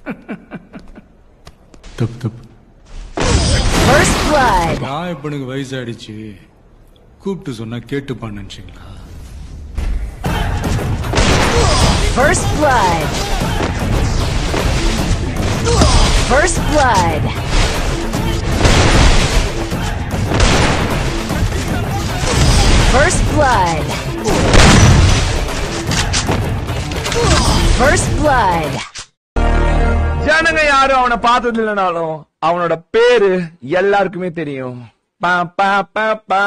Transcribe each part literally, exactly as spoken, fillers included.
Tup tup. First blood. I am going to go to the Coop to Zona Kate to Pananching. First blood. First blood. First blood. First blood. ஜனங்க யாரும் அவனை பார்த்தது இல்லைனாலும் அவனோட பேரு எல்லாருக்குமே தெரியும். பா பா பா பா.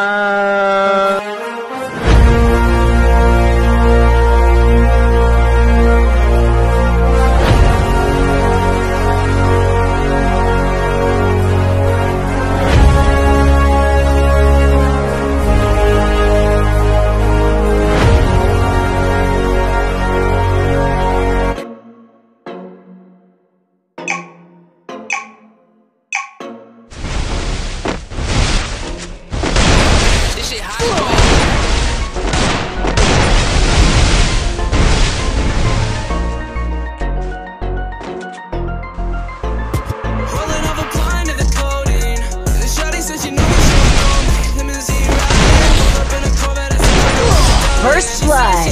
First blood.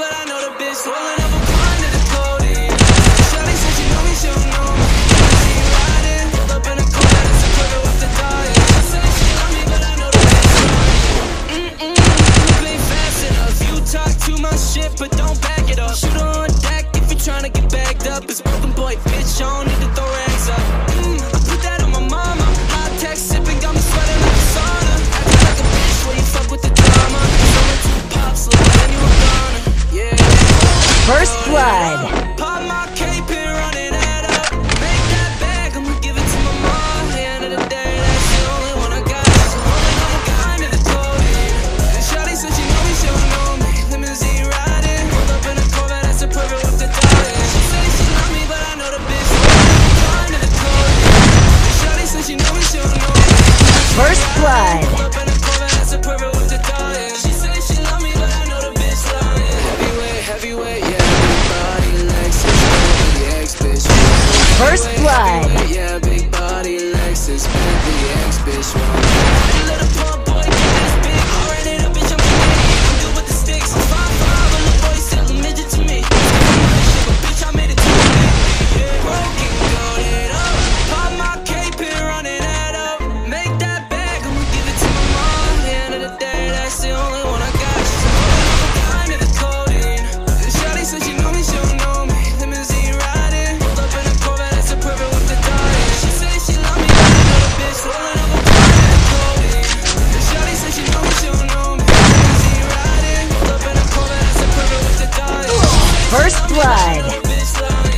But don't back it up. Shoot on deck if you're trying to get bagged up. It's broken boy, bitch, I don't need to throw rags up. Mm, I put that on my mama. High tech sipping, got me sweating like a sauna. Acting like a bitch where you fuck with the drama. Throwing two pops, like then you were gonna. Yeah. First blood. Pop my cape and run it head up. Make that bag, I'ma give it to my mom. At the end of the day, that's the only one I got. She's holding on kind of the codeine. And Shawty said she know me, she don't know me. Limousine riding, hold up in a Corvette, that's a perfect with the diet. She say she love me, but I know the bitch kind of the codeine. And Shawty said she know me, she don't know me. First blood. Hold up in a Corvette, that's a perfect with the diet. She say she love me, but I know the bitch lying. Heavyweight, heavyweight, yeah, big body, Lexus, Bentley X, bitch. First blood. Yeah, big body, Lexus, Bentley X, bitch. Little pump boy, get this big, already the bitch, I'm Canadian. I'm good with the sticks, five five, and the boy still a midget to me. But bitch, I made it too big. Yeah, broken, got it up. Pop my cape and run it head up. Make that bag, I'ma give it to my mom. At the end of the day, that's the only one I got. She's holding on kind of the codeine. And Shawty said she know me, she don't know me. Limousine riding, hold up in a Corvette, that's a perfect with the diet. She say she love me, but I know the bitch rolling up a kind of the codeine. And Shawty said she know me, she don't know me. Limousine riding, hold up in a Corvette, that's a perfect with the diet. First blood. Bitch lying.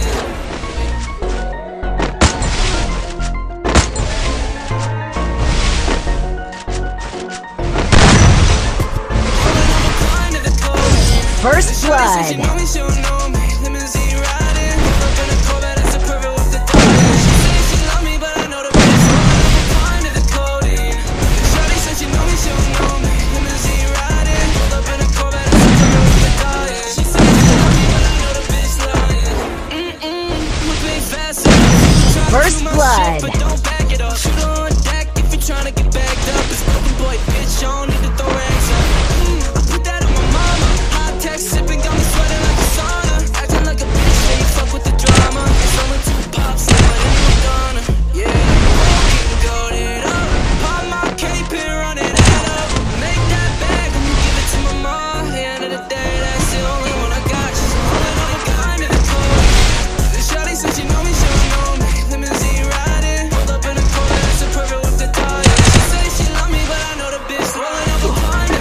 First blood. She know me, she don't know me. Limousine riding, hold up in a Corvette, that's a perfect with the diet. She say she love me, but I know the bitch kind of the codeine. Shawty said she know me, she don't know me. Limousine riding, hold up in a Corvette, that's a perfect with the diet. She say she love me, but I know the bitch lying. Mm-mm, I'm a big fast ass. First blood. But don't back it up. Shoot on deck if you're trying to get bagged up. It's broken boy, bitch, I don't need to throw rags up. Mm, I put that on my mama. High tech sipping, got me sweating like a sauna. Acting like a bitch, yeah, you fuck with the drama. It's only two pops, like my name was gonna. Yeah, broken, got it up. Pop my cape and run it head up. Make that bag, I'ma give it to my mom. At the end of the day, that's the only one I got. She's holding on kind of the codeine. And Shawty said she know me, she don't know me. Limousine riding, hold up in a Corvette, that's a perfect with the diet. She say she love me, but I know the bitch rolling up a pine.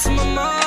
to my mom.